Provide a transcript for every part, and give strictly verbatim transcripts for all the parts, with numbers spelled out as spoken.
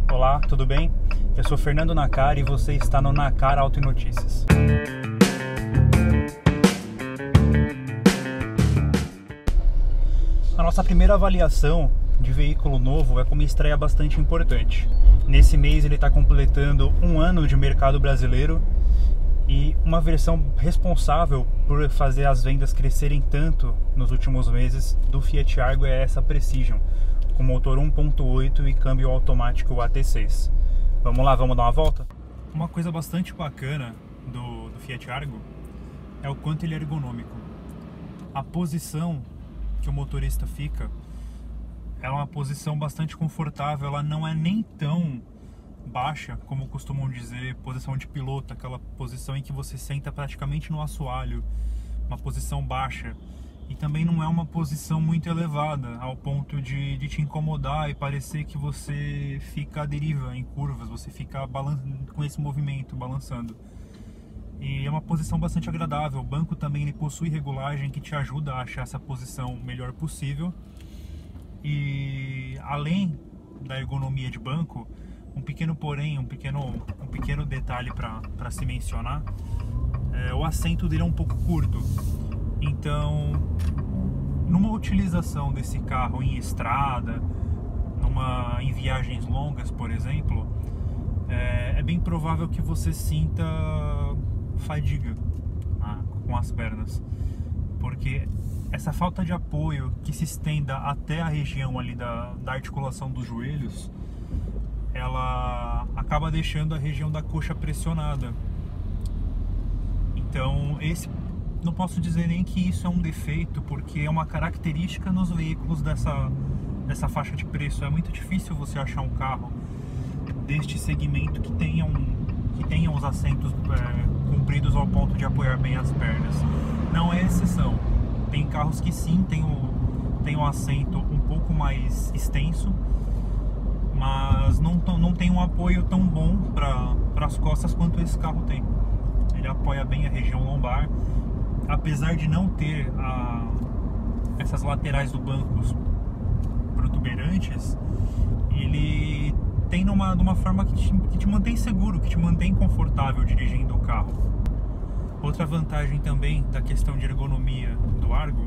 Olá, tudo bem? Eu sou Fernando Nakar e você está no Nakar Auto e Notícias. A nossa primeira avaliação de veículo novo é com uma estreia bastante importante. Nesse mês ele está completando um ano de mercado brasileiro e uma versão responsável por fazer as vendas crescerem tanto nos últimos meses do Fiat Argo é essa Precision, com motor um ponto oito e câmbio automático A T seis. Vamos lá, vamos dar uma volta? Uma coisa bastante bacana do, do Fiat Argo é o quanto ele é ergonômico. A posição que o motorista fica é uma posição bastante confortável, ela não é nem tão baixa, como costumam dizer, posição de piloto, aquela posição em que você senta praticamente no assoalho, uma posição baixa. E também não é uma posição muito elevada, ao ponto de, de te incomodar e parecer que você fica à deriva em curvas, você fica com esse movimento, balançando. E é uma posição bastante agradável. O banco também ele possui regulagem que te ajuda a achar essa posição melhor possível. E além da ergonomia de banco, um pequeno porém, um pequeno, um pequeno detalhe para se mencionar, é, o assento dele é um pouco curto. Então, numa utilização desse carro em estrada, numa, em viagens longas, por exemplo, é, é bem provável que você sinta fadiga ah, com as pernas, porque essa falta de apoio que se estenda até a região ali da, da articulação dos joelhos, ela acaba deixando a região da coxa pressionada. Então, esse não posso dizer nem que isso é um defeito, porque é uma característica nos veículos dessa, dessa faixa de preço. É muito difícil você achar um carro deste segmento que tenha, um, que tenha os assentos é, compridos ao ponto de apoiar bem as pernas. Não é exceção. Tem carros que sim, tem o, tem um assento um pouco mais extenso, mas não, não tem um apoio tão bom para as costas quanto esse carro tem. Ele apoia bem a região lombar. Apesar de não ter a, essas laterais do banco protuberantes, ele tem numa, numa forma que te, que te mantém seguro, que te mantém confortável dirigindo o carro. Outra vantagem também da questão de ergonomia do Argo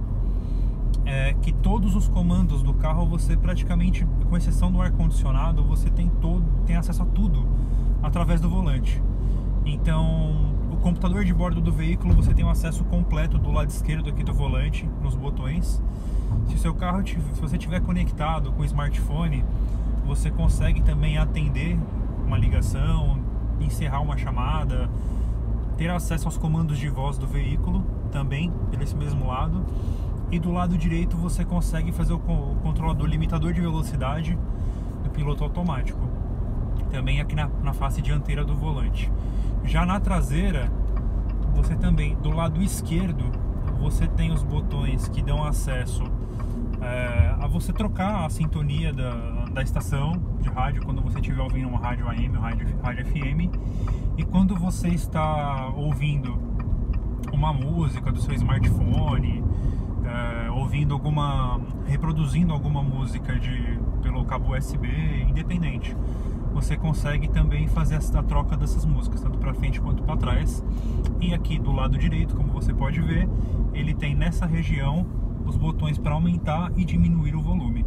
é que todos os comandos do carro você praticamente, com exceção do ar-condicionado, você tem, todo, tem acesso a tudo através do volante. Então, o computador de bordo do veículo você tem um acesso completo do lado esquerdo aqui do volante, nos botões. Se o seu carro, se você tiver conectado com o smartphone, você consegue também atender uma ligação, encerrar uma chamada, ter acesso aos comandos de voz do veículo também, desse mesmo lado. E do lado direito você consegue fazer o controlador limitador de velocidade do piloto automático, também aqui na, na face dianteira do volante. Já na traseira, você também, do lado esquerdo, você tem os botões que dão acesso é, a você trocar a sintonia da, da estação de rádio, quando você estiver ouvindo uma rádio A M ou rádio, rádio F M, e quando você está ouvindo uma música do seu smartphone, é, ouvindo alguma, reproduzindo alguma música de, pelo cabo U S B, independente. Você consegue também fazer a troca dessas músicas, tanto para frente quanto para trás. E aqui do lado direito, como você pode ver, ele tem nessa região os botões para aumentar e diminuir o volume,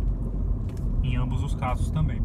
em ambos os casos também.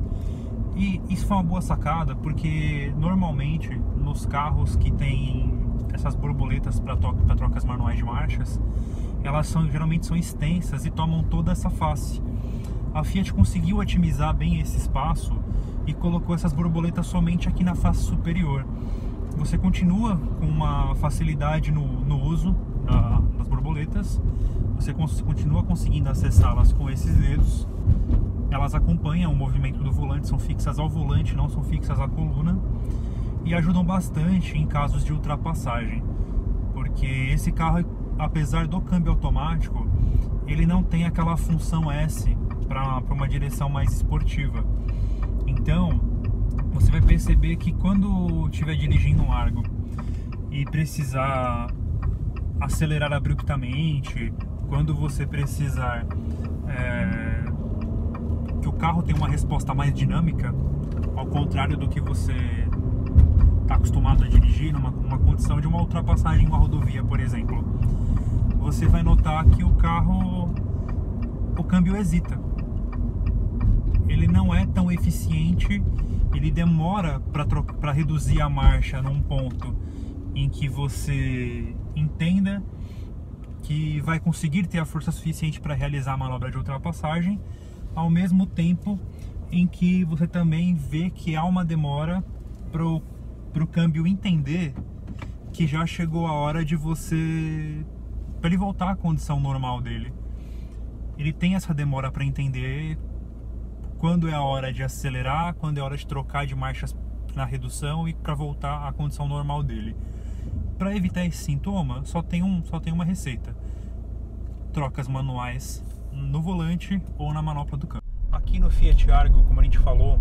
E isso foi uma boa sacada, porque normalmente nos carros que tem essas borboletas para trocas manuais de marchas, elas são, geralmente são extensas e tomam toda essa face. A Fiat conseguiu otimizar bem esse espaço e colocou essas borboletas somente aqui na face superior. Você continua com uma facilidade no, no uso da, das borboletas, você continua conseguindo acessá-las com esses dedos. Elas acompanham o movimento do volante, são fixas ao volante, não são fixas à coluna, e ajudam bastante em casos de ultrapassagem, porque esse carro, apesar do câmbio automático, ele não tem aquela função S para uma direção mais esportiva. Então, você vai perceber que quando estiver dirigindo um Argo e precisar acelerar abruptamente, quando você precisar é, que o carro tem uma resposta mais dinâmica, ao contrário do que você está acostumado a dirigir numa, numa condição de uma ultrapassagem em uma rodovia, por exemplo. Você vai notar que o carro, o câmbio hesita. Ele não é tão eficiente, ele demora para reduzir a marcha num ponto em que você entenda que vai conseguir ter a força suficiente para realizar a manobra de ultrapassagem, ao mesmo tempo em que você também vê que há uma demora para o câmbio entender que já chegou a hora de você, para ele voltar à condição normal dele. Ele tem essa demora para entender quando é a hora de acelerar, quando é a hora de trocar de marchas na redução e para voltar à condição normal dele. Para evitar esse sintoma, só tem, um, só tem uma receita: trocas manuais no volante ou na manopla do câmbio. Aqui no Fiat Argo, como a gente falou,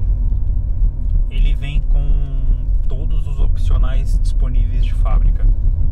ele vem com todos os opcionais disponíveis de fábrica.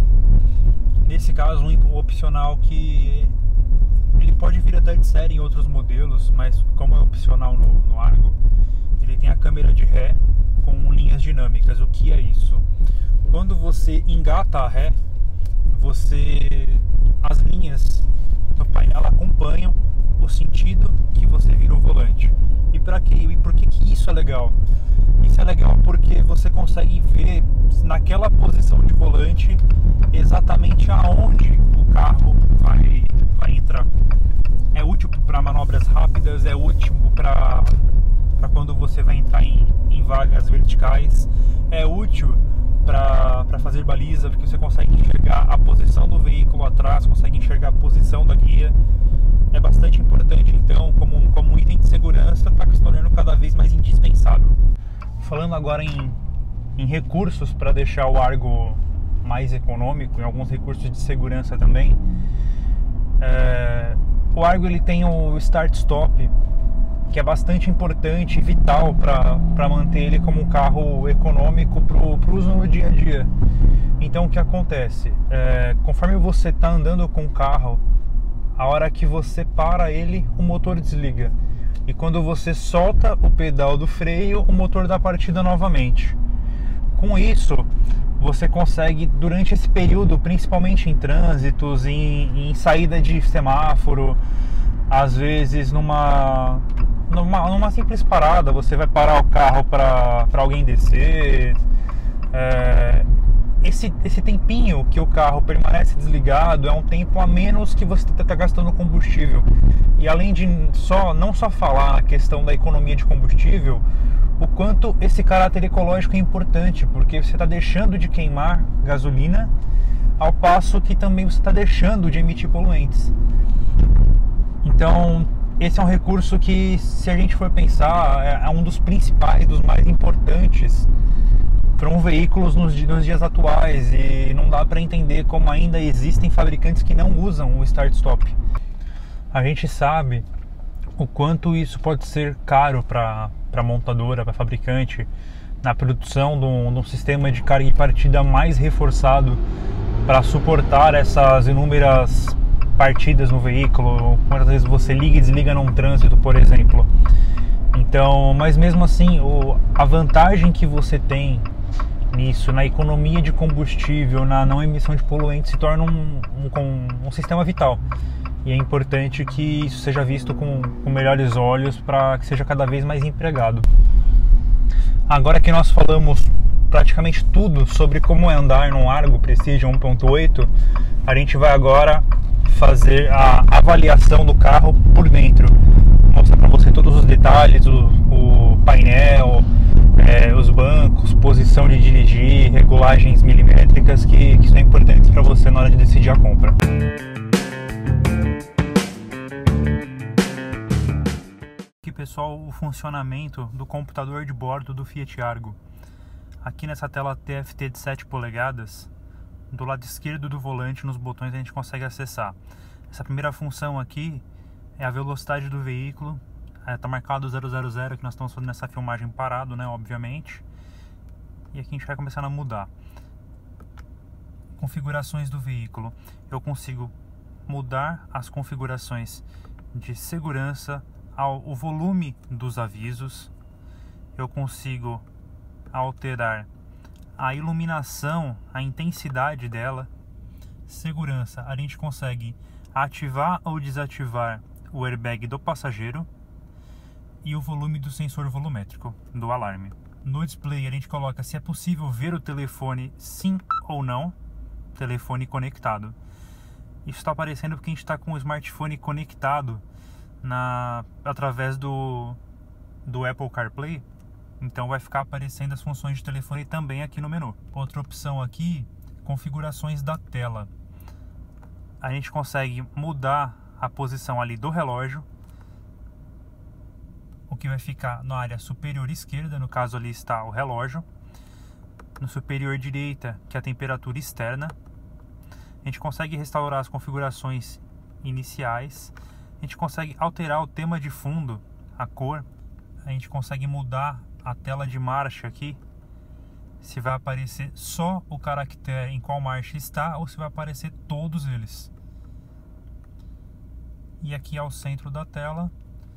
Nesse caso, um opcional que ele pode vir até de série em outros modelos, mas como é opcional no, no Argo, ele tem a câmera de ré com linhas dinâmicas. O que é isso? Quando você engata a ré, você, as linhas do painel acompanham o sentido que você vira o volante. E para que e por que que isso é legal? Isso é legal porque você consegue ver naquela posição de volante exatamente aonde o carro vai, vai entrar. É útil para manobras rápidas, é útil para quando você vai entrar em, em vagas verticais, é útil para fazer baliza, porque você consegue enxergar a posição do veículo atrás, consegue enxergar a posição da guia. É bastante importante, então, como, como um item de segurança, está se tornando cada vez mais indispensável. Falando agora em, em recursos para deixar o Argo mais econômico, e alguns recursos de segurança também, é, o Argo ele tem o Start-Stop, que é bastante importante e vital para manter ele como um carro econômico para o uso no dia a dia. Então o que acontece? É, conforme você está andando com o carro, a hora que você para ele, o motor desliga. E quando você solta o pedal do freio, o motor dá partida novamente. Com isso, você consegue, durante esse período, principalmente em trânsitos, em, em saída de semáforo, às vezes numa, numa, numa simples parada, você vai parar o carro para alguém descer. É, esse, esse tempinho que o carro permanece desligado é um tempo a menos que você está gastando combustível. E além de só, não só falar a questão da economia de combustível, o quanto esse caráter ecológico é importante, porque você está deixando de queimar gasolina, ao passo que também você está deixando de emitir poluentes. Então, esse é um recurso que, se a gente for pensar, é um dos principais, dos mais importantes para um veículo nos, nos dias atuais, e não dá para entender como ainda existem fabricantes que não usam o Start-Stop. A gente sabe o quanto isso pode ser caro para a montadora, para a fabricante, na produção de um, de um sistema de carga e partida mais reforçado para suportar essas inúmeras partidas no veículo, quantas vezes você liga e desliga num trânsito, por exemplo. Então, mas mesmo assim, o, a vantagem que você tem nisso, na economia de combustível, na não emissão de poluentes, se torna um, um, um sistema vital. E é importante que isso seja visto com, com melhores olhos para que seja cada vez mais empregado. Agora que nós falamos praticamente tudo sobre como é andar num Argo Prestige um ponto oito, a gente vai agora fazer a avaliação do carro por dentro. Vou mostrar para você todos os detalhes, o, o painel, é, os bancos, posição de dirigir, regulagens milimétricas que, que são importantes para você na hora de decidir a compra. Aqui, pessoal, o funcionamento do computador de bordo do Fiat Argo. Aqui nessa tela T F T de sete polegadas, do lado esquerdo do volante, nos botões, a gente consegue acessar. Essa primeira função aqui é a velocidade do veículo. Está marcado zero zero zero, que nós estamos fazendo essa filmagem parado, né, obviamente. E aqui a gente vai começar a mudar. Configurações do veículo. Eu consigo mudar as configurações de segurança, ao, o volume dos avisos, eu consigo alterar a iluminação, a intensidade dela. Segurança, a gente consegue ativar ou desativar o airbag do passageiro e o volume do sensor volumétrico do alarme. No display a gente coloca se é possível ver o telefone sim ou não, telefone conectado. Isso está aparecendo porque a gente está com o smartphone conectado na, através do, do Apple CarPlay, então vai ficar aparecendo as funções de telefone também aqui no menu. Outra opção aqui, configurações da tela. A gente consegue mudar a posição ali do relógio, o que vai ficar na área superior esquerda, no caso ali está o relógio. No superior direita, que é a temperatura externa. A gente consegue restaurar as configurações iniciais. A gente consegue alterar o tema de fundo, a cor. A gente consegue mudar a tela de marcha aqui, se vai aparecer só o caractere em qual marcha está ou se vai aparecer todos eles. E aqui ao centro da tela,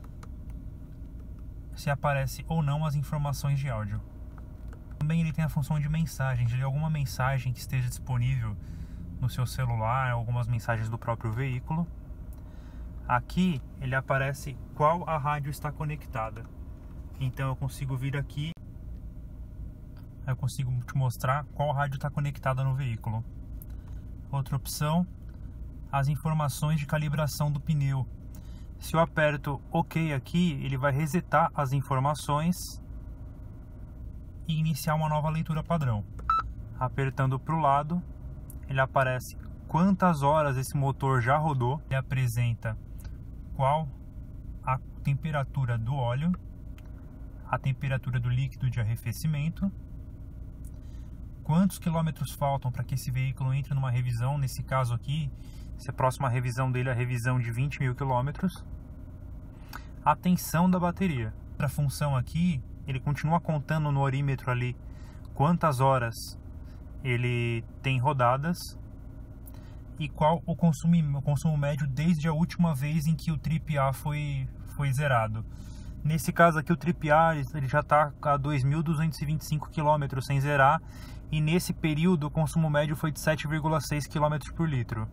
se aparece ou não as informações de áudio. Também ele tem a função de mensagens, de alguma mensagem que esteja disponível no seu celular, algumas mensagens do próprio veículo. Aqui ele aparece qual a rádio está conectada. Então eu consigo vir aqui, eu consigo te mostrar qual rádio está conectada no veículo. Outra opção, as informações de calibração do pneu. Se eu aperto OK aqui, ele vai resetar as informações e iniciar uma nova leitura padrão. Apertando para o lado, ele aparece quantas horas esse motor já rodou. Ele apresenta qual a temperatura do óleo, a temperatura do líquido de arrefecimento, quantos quilômetros faltam para que esse veículo entre numa revisão. Nesse caso aqui, se a próxima revisão dele é a revisão de vinte mil quilômetros, a tensão da bateria. Outra função aqui, ele continua contando no orímetro ali quantas horas ele tem rodadas e qual o consumo, o consumo médio desde a última vez em que o Trip A foi, foi zerado. Nesse caso aqui o Trip A ele já está a dois mil duzentos e vinte e cinco quilômetros sem zerar, e nesse período o consumo médio foi de sete vírgula seis quilômetros por litro.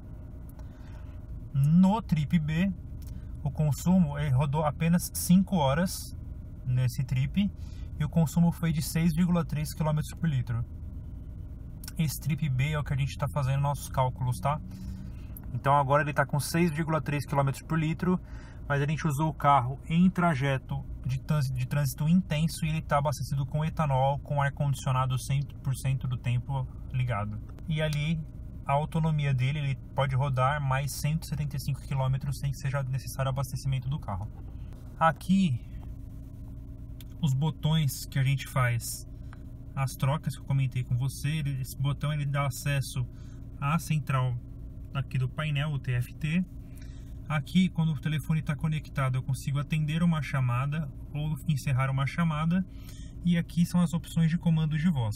No Trip B, o consumo ele rodou apenas cinco horas nesse trip e o consumo foi de seis vírgula três quilômetros por litro. Esse Trip B é o que a gente está fazendo nossos cálculos, tá? Então agora ele está com seis vírgula três quilômetros por litro, mas a gente usou o carro em trajeto de, de trânsito intenso e ele está abastecido com etanol, com ar-condicionado cem por cento do tempo ligado. E ali a autonomia dele, ele pode rodar mais cento e setenta e cinco quilômetros sem que seja necessário abastecimento do carro. Aqui, os botões que a gente faz as trocas que eu comentei com você, esse botão ele dá acesso à central aqui do painel, o T F T. Aqui, quando o telefone está conectado, eu consigo atender uma chamada ou encerrar uma chamada. E aqui são as opções de comando de voz.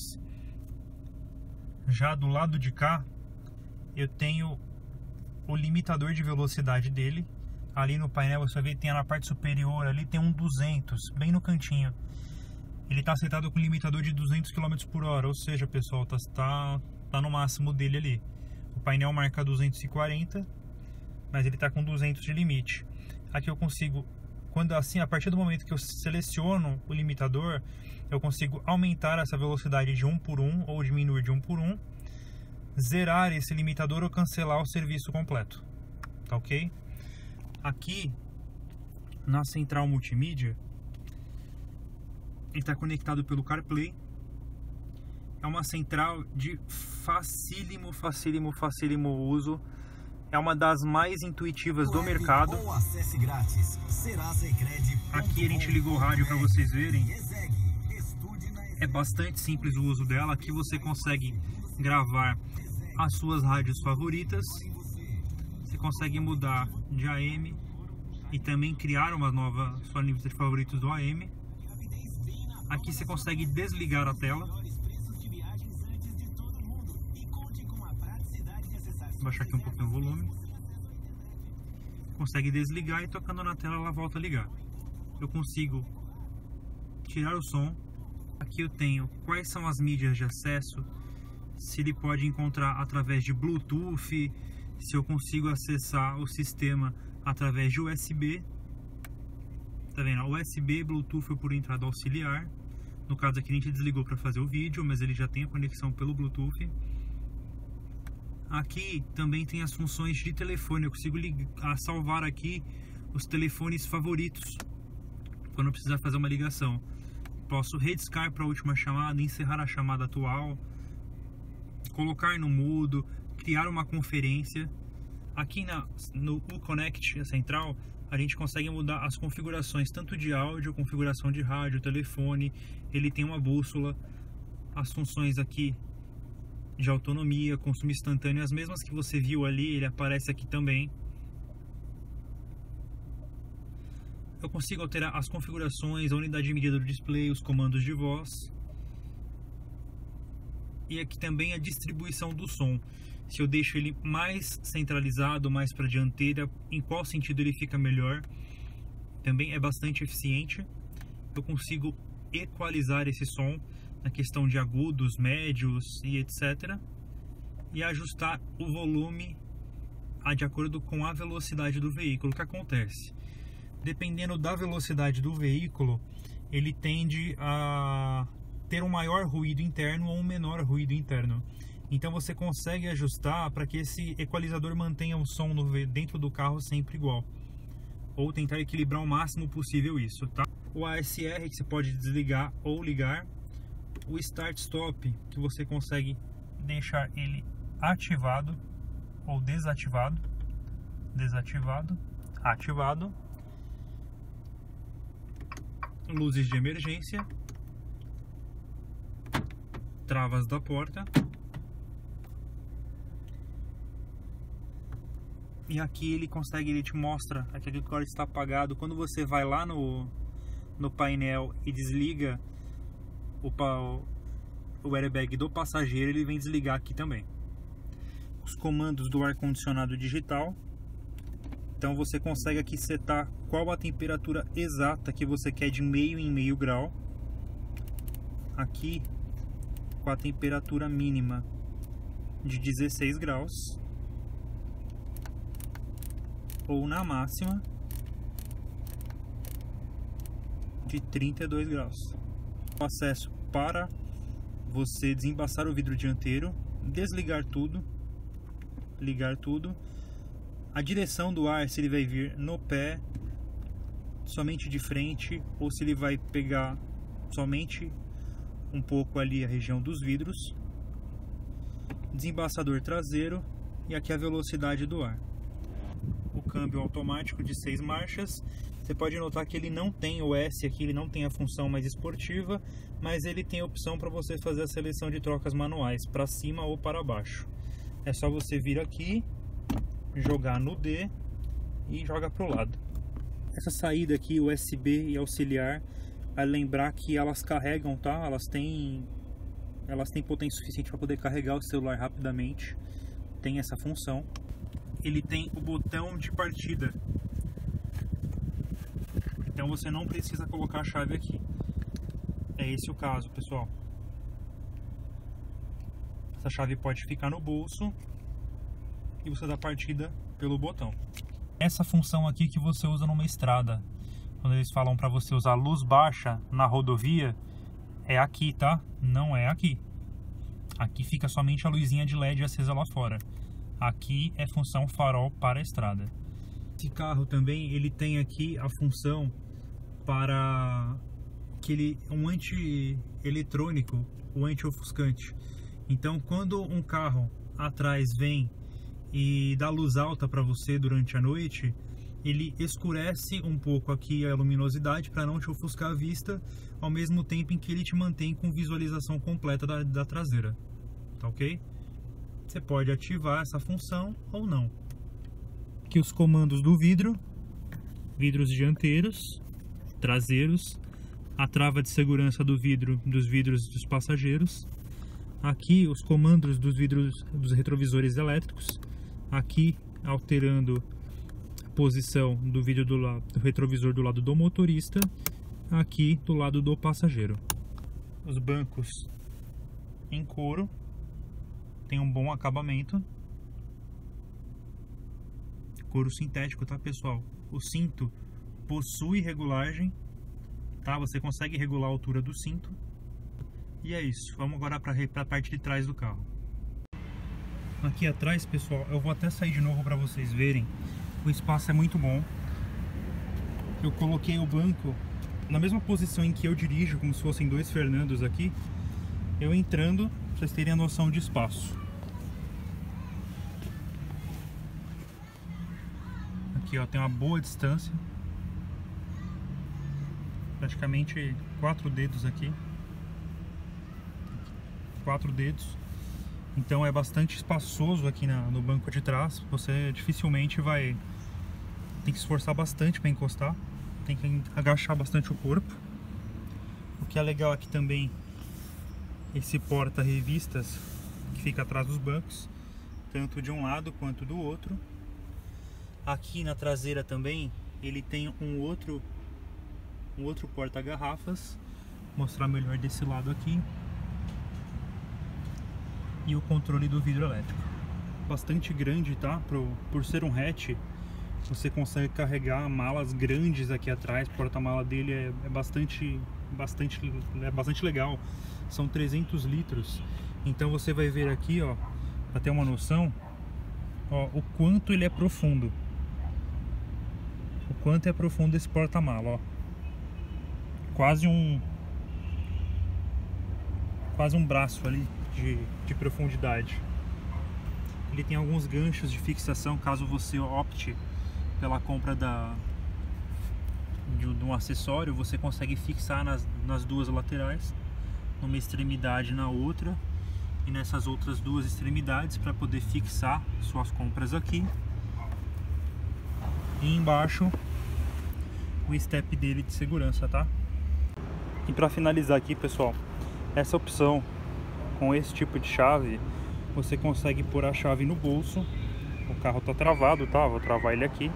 Já do lado de cá, eu tenho o limitador de velocidade dele. Ali no painel você vai ver, tem na parte superior ali tem um duzentos, bem no cantinho. Ele está setado com limitador de duzentos quilômetros por hora, ou seja, pessoal, tá, tá, tá no máximo dele ali. O painel marca duzentos e quarenta, mas ele está com duzentos de limite. Aqui eu consigo, quando assim, a partir do momento que eu seleciono o limitador, eu consigo aumentar essa velocidade de um por um ou diminuir de um por um, zerar esse limitador ou cancelar o serviço completo, tá ok? Aqui na central multimídia, ele está conectado pelo CarPlay. É uma central de facílimo, facílimo, facílimo uso. É uma das mais intuitivas do mercado. Aqui a gente ligou o rádio para vocês verem. É bastante simples o uso dela. Aqui você consegue gravar as suas rádios favoritas. Você consegue mudar de A M e também criar uma nova sua lista de favoritos do A M. Aqui você consegue desligar a tela. Vou baixar aqui um pouquinho o volume. Consegue desligar e tocando na tela ela volta a ligar. eu consigo tirar o som. Aqui eu tenho quais são as mídias de acesso, se ele pode encontrar através de Bluetooth, se eu consigo acessar o sistema através de U S B. Tá vendo? U S B, Bluetooth por entrada auxiliar. No caso aqui a gente desligou para fazer o vídeo, mas ele já tem a conexão pelo Bluetooth. Aqui também tem as funções de telefone. Eu consigo ligar, salvar aqui os telefones favoritos quando eu precisar fazer uma ligação. Posso rediscar para a última chamada, encerrar a chamada atual, colocar no mudo, criar uma conferência. Aqui na, no Uconnect, a central, a gente consegue mudar as configurações tanto de áudio, configuração de rádio, telefone. Ele tem uma bússola, as funções aqui de autonomia, consumo instantâneo, as mesmas que você viu ali, ele aparece aqui também. Eu consigo alterar as configurações, a unidade de medida do display, os comandos de voz. E aqui também a distribuição do som. Se eu deixo ele mais centralizado, mais para a dianteira, em qual sentido ele fica melhor. Também é bastante eficiente. Eu consigo equalizar esse som na questão de agudos, médios e etcétera. E ajustar o volume de acordo com a velocidade do veículo. O que acontece? Dependendo da velocidade do veículo, ele tende a ter um maior ruído interno ou um menor ruído interno. Então você consegue ajustar para que esse equalizador mantenha o som no, dentro do carro sempre igual, ou tentar equilibrar o máximo possível isso, tá? O A S R que você pode desligar ou ligar, o Start Stop que você consegue deixar ele ativado ou desativado, desativado, ativado, luzes de emergência, travas da porta. E aqui ele consegue, ele te mostra aquele que está apagado. Quando você vai lá no, no painel e desliga o, o airbag do passageiro, ele vem desligar aqui também. Os comandos do ar-condicionado digital. Então você consegue aqui setar qual a temperatura exata que você quer de meio em meio grau. Aqui com a temperatura mínima de dezesseis graus. Ou na máxima de trinta e dois graus. O acesso para você desembaçar o vidro dianteiro, desligar tudo, ligar tudo. A direção do ar, se ele vai vir no pé, somente de frente, ou se ele vai pegar somente um pouco ali a região dos vidros. Desembaçador traseiro e aqui a velocidade do ar. O câmbio automático de seis marchas. Você pode notar que ele não tem o S aqui, ele não tem a função mais esportiva, mas ele tem a opção para você fazer a seleção de trocas manuais, para cima ou para baixo. É só você vir aqui, jogar no D e joga para o lado. Essa saída aqui, U S B e auxiliar, vale lembrar que elas carregam, tá? Elas têm, elas têm potência suficiente para poder carregar o celular rapidamente. Tem essa função. Ele tem o botão de partida, então você não precisa colocar a chave aqui. É esse o caso, pessoal. Essa chave pode ficar no bolso e você dá partida pelo botão. Essa função aqui que você usa numa estrada, quando eles falam para você usar luz baixa na rodovia, é aqui, tá? Não é aqui. Aqui fica somente a luzinha de L E D acesa lá fora. Aqui é função farol para a estrada. Esse carro também, ele tem aqui a função para que ele um anti-eletrônico, o anti-ofuscante. Então, quando um carro atrás vem e dá luz alta para você durante a noite, ele escurece um pouco aqui a luminosidade para não te ofuscar a vista, ao mesmo tempo em que ele te mantém com visualização completa da, da traseira. Tá ok? Você pode ativar essa função ou não. Aqui os comandos do vidro, vidros dianteiros, traseiros, a trava de segurança do vidro, dos vidros dos passageiros. Aqui os comandos dos vidros dos retrovisores elétricos. Aqui alterando posição do vidro do, lado, do retrovisor do lado do motorista, aqui do lado do passageiro. Os bancos em couro, tem um bom acabamento, couro sintético, tá, pessoal? O cinto possui regulagem, tá? Você consegue regular a altura do cinto. E é isso, vamos agora para a parte de trás do carro. Aqui atrás, pessoal, eu vou até sair de novo para vocês verem. O espaço é muito bom. Eu coloquei o banco na mesma posição em que eu dirijo, como se fossem dois Fernandos aqui. Eu entrando, pra vocês terem a noção de espaço. Aqui, ó, tem uma boa distância. Praticamente quatro dedos aqui. Quatro dedos. Então é bastante espaçoso aqui na, no banco de trás. Você dificilmente vai... Tem que se esforçar bastante para encostar. Tem que agachar bastante o corpo. O que é legal aqui também, esse porta-revistas que fica atrás dos bancos, tanto de um lado quanto do outro. Aqui na traseira também ele tem um outro, um outro porta-garrafas. Vou mostrar melhor desse lado aqui. E o controle do vidro elétrico. Bastante grande, tá? Por, por ser um hatch, você consegue carregar malas grandes aqui atrás. O porta-mala dele é, é bastante, bastante, é bastante legal. São trezentos litros. Então você vai ver aqui, ó, para ter uma noção, ó, o quanto ele é profundo. O quanto é profundo esse porta-mala, ó. Quase um, quase um braço ali. De, de profundidade. Ele tem alguns ganchos de fixação caso você opte pela compra da, de, de um acessório. Você consegue fixar nas, nas duas laterais, numa extremidade e na outra, e nessas outras duas extremidades, para poder fixar suas compras aqui. E embaixo o step dele de segurança, tá? E para finalizar aqui, pessoal, essa opção com esse tipo de chave, você consegue pôr a chave no bolso. O carro tá travado, tá? Vou travar ele aqui.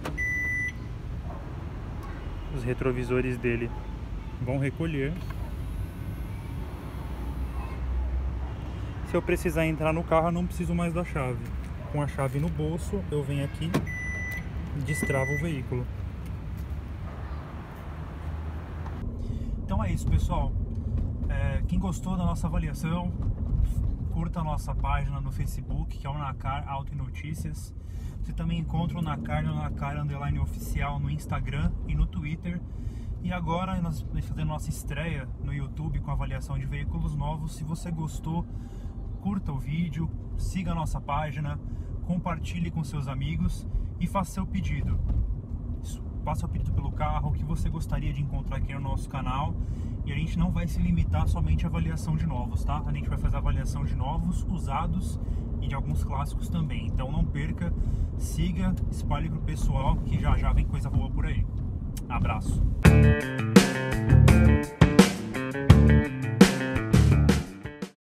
Os retrovisores dele vão recolher. Se eu precisar entrar no carro, eu não preciso mais da chave. Com a chave no bolso, eu venho aqui e destravo o veículo. Então é isso, pessoal. É, quem gostou da nossa avaliação, curta a nossa página no Facebook, que é o Nacar Auto e Notícias. Você também encontra o Nacar no Nacar Underline Oficial no Instagram e no Twitter. E agora nós estamos fazendo nossa estreia no YouTube com avaliação de veículos novos. Se você gostou, curta o vídeo, siga a nossa página, compartilhe com seus amigos e faça seu pedido. Faça o pedido pelo carro, o que você gostaria de encontrar aqui no nosso canal. E a gente não vai se limitar somente à avaliação de novos, tá? A gente vai fazer avaliação de novos, usados e de alguns clássicos também. Então não perca, siga, espalhe pro pessoal que já já vem coisa boa por aí. Abraço!